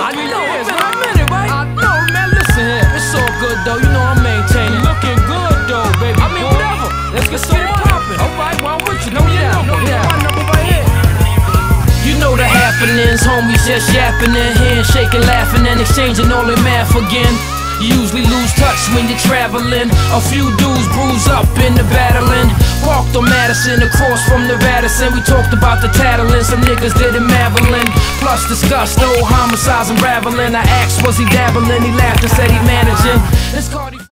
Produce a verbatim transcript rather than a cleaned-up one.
I three know, years, it's been a right? minute, right? I know, man, listen here. It's all good though, you know I'm maintaining. Looking good though, baby. I mean, boy. whatever. Let's get So it what? poppin'. Alright, well, I'm with you. Know your Yeah, number. yeah. Know my number right here. You know the happenings, homies just yapping their hands, shaking, laughing, and exchanging all their math again. You usually lose touch when you're traveling. A few dudes bruise up in the battling. Parked on Madison, across from Nevada. We talked about the tattling, some niggas did it Maryland. Plus discussed old homicides unraveling. I asked, was he dabbling? He laughed and said he managing. This Cardi